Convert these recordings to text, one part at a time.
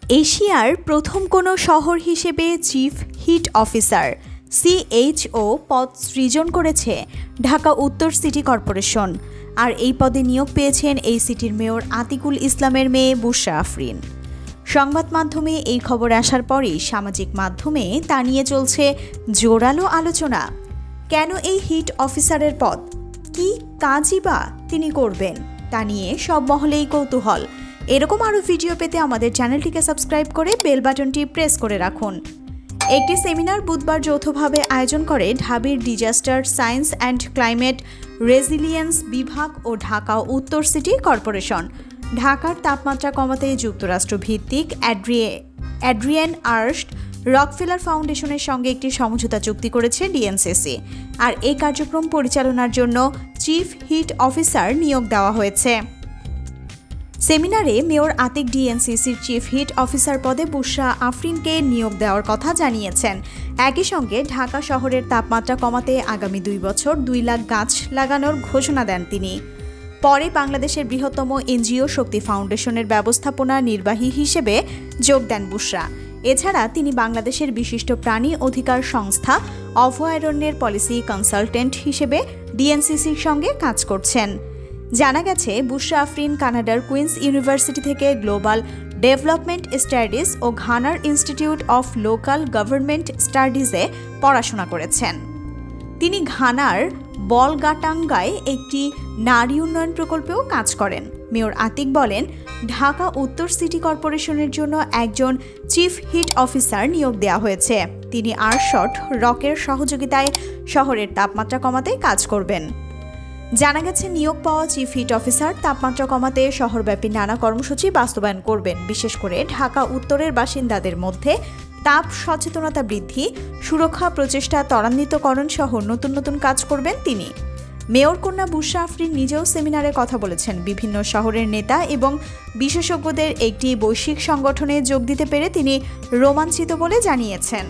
এশিয়ার প্রথম কোনো শহর হিসেবে চিফ হিট অফিসার সিএইচও পদ সৃজন করেছে ঢাকা উত্তর সিটি কর্পোরেশন। আর এই পদে নিয়োগ পেয়েছেন এই সিটির মেয়র আতিকুল ইসলামের মেয়ে বুশরা আফরিন। সংবাদ মাধ্যমে এই খবর আসার পরেই সামাজিক মাধ্যমে তা নিয়ে চলছে জোরালো আলোচনা। কেন এই হিট অফিসারের পদ, কি কাজই বা তিনি করবেন, তা নিয়ে সব মহলেই কৌতূহল। এরকম আরও ভিডিও পেতে আমাদের চ্যানেলটিকে সাবস্ক্রাইব করে বেল বাটনটি প্রেস করে রাখুন। একটি সেমিনার বুধবার যৌথভাবে আয়োজন করে ঢাবির disaster science and climate resilience বিভাগ ও ঢাকা উত্তর সিটি কর্পোরেশন। ঢাকার তাপমাত্রা কমাতে যুক্তরাষ্ট্র ভিত্তিক অ্যাড্রিয়ান আর্স্ট রকফেলার ফাউন্ডেশনের সঙ্গে একটি সমঝোতা চুক্তি করেছে ডিএনসিসি। আর এই কার্যক্রম পরিচালনার জন্য চিফ হিট অফিসার নিয়োগ দেওয়া হয়েছে। সেমিনারে মেয়র আতিক ডিএনসিসির চিফ হিট অফিসার পদে বুশরা আফরিনকে নিয়োগ দেওয়ার কথা জানিয়েছেন। একই সঙ্গে ঢাকা শহরের তাপমাত্রা কমাতে আগামী 2 বছর 2 লাখ গাছ লাগানোর ঘোষণা দেন তিনি। পরে বাংলাদেশের বৃহত্তম এনজিও শক্তি ফাউন্ডেশনের ব্যবস্থাপনা নির্বাহী হিসেবে যোগ দেন বুশরা। এছাড়া তিনি বাংলাদেশের বিশিষ্ট প্রাণী অধিকার সংস্থা অভয়ারণ্যের পলিসি কনসালটেন্ট হিসেবে ডিএনসিসির সঙ্গে কাজ করছেন। জানা গেছে বুশরা আফরিন কানাডার কুইন্স ইউনিভার্সিটি থেকে গ্লোবাল ডেভেলপমেন্ট স্টাডিজ ও ঘানার ইনস্টিটিউট অফ লোকাল গভর্নমেন্ট স্টাডিজে পড়াশোনা করেছেন। তিনি ঘানার বলগাটাঙ্গায় একটি নারী উন্নয়ন প্রকল্পেও কাজ করেন। মেয়র আতিক বলেন, ঢাকা উত্তর সিটি কর্পোরেশনের জন্য একজন চিফ হিট অফিসার নিয়োগ দেওয়া হয়েছে। তিনি শট-রকফের সহযোগিতায় শহরের তাপমাত্রা কমাতে কাজ করবেন। জানা গেছে নিয়োগ পাওয়া চিফ হিট অফিসার তাপমাত্রা কমাতে শহরব্যাপী নানা কর্মসূচি বাস্তবায়ন করবেন। বিশেষ করে ঢাকা উত্তরের বাসিন্দাদের মধ্যে তাপ সচেতনতা বৃদ্ধি, সুরক্ষা প্রচেষ্টা ত্বরান্বিতকরণ সহ নতুন নতুন কাজ করবেন তিনি। মেয়র কন্যা বুশরা আফরিন নিজেও সেমিনারে কথা বলেছেন। বিভিন্ন শহরের নেতা এবং বিশেষজ্ঞদের একটি বৈশ্বিক সংগঠনে যোগ দিতে পেরে তিনি রোমাঞ্চিত বলে জানিয়েছেন।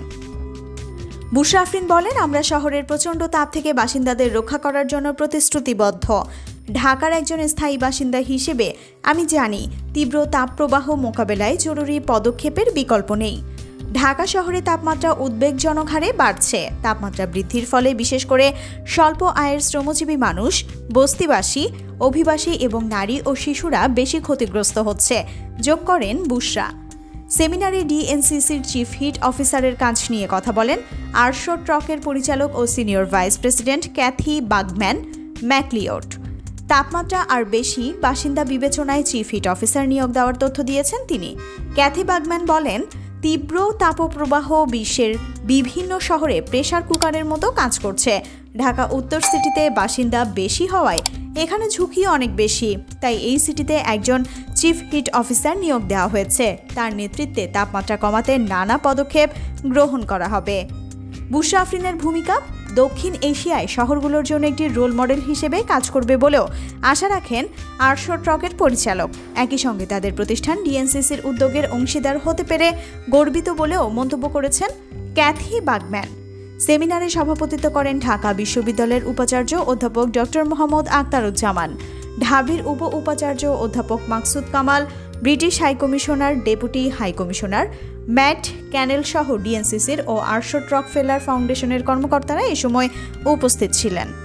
বুশরা আফরিন বলেন, আমরা শহরের প্রচণ্ড তাপ থেকে বাসিন্দাদের রক্ষা করার জন্য প্রতিশ্রুতিবদ্ধ। ঢাকার একজন স্থায়ী বাসিন্দা হিসেবে আমি জানি তীব্র তাপপ্রবাহ মোকাবেলায় জরুরি পদক্ষেপের বিকল্প নেই। ঢাকা শহরে তাপমাত্রা উদ্বেগজনক হারে বাড়ছে। তাপমাত্রা বৃদ্ধির ফলে বিশেষ করে স্বল্প আয়ের শ্রমজীবী মানুষ, বস্তিবাসী, অভিবাসী এবং নারী ও শিশুরা বেশি ক্ষতিগ্রস্ত হচ্ছে, যোগ করেন বুশরা। সেমিনারে ডিএনসিসির চিফ হিট অফিসারের কাজ নিয়ে কথা বলেন শট-রকফের পরিচালক ও senior vice president Kathy Baughman McLeod. তাপমাত্রা আর বেশি বাসিন্দা বিবেচনায় চিফ হিট অফিসার নিয়োগ দেওয়ার তথ্য দিয়েছেন তিনি। ক্যাথি বাগম্যান বলেন, তীব্র তাপপ্রবাহ বিশ্বের বিভিন্ন শহরে প্রেসার কুকারের মতো কাজ করছে। ঢাকা উত্তর সিটিতে বাসিন্দা বেশি হওয়ায় এখানে ঝুঁকি অনেক বেশি। তাই এই সিটিতে একজন চিফ হিট অফিসার নিয়োগ দেওয়া হয়েছে। তার নেতৃত্বে তাপমাত্রা কমাতে নানা পদক্ষেপ গ্রহণ করা হবে। বুশরা আফরিনের ভূমিকা দক্ষিণ এশিয়ায় শহরগুলোর জন্য একটি রোল মডেল হিসেবে কাজ করবে বলেও আশা রাখেন শট-রকফের পরিচালক। একই সঙ্গে তাদের প্রতিষ্ঠান ডিএনসিসির উদ্যোগের অংশীদার হতে পেরে গর্বিত বলেও মন্তব্য করেছেন ক্যাথি বাগম্যান। সেমিনারে সভাপতিত্ব করেন ঢাকা বিশ্ববিদ্যালয়ের উপাচার্য অধ্যাপক ডক্টর মোহাম্মদ আখতারুজ্জামান, ঢাবির উপাচার্য অধ্যাপক Maksud Kamal, British high commissioner, deputy high commissioner Matt Cannell সহ ডিএনসিসির ও শট-রকফেলার ফাউন্ডেশনের কর্মকর্তারা এ সময় উপস্থিত ছিলেন।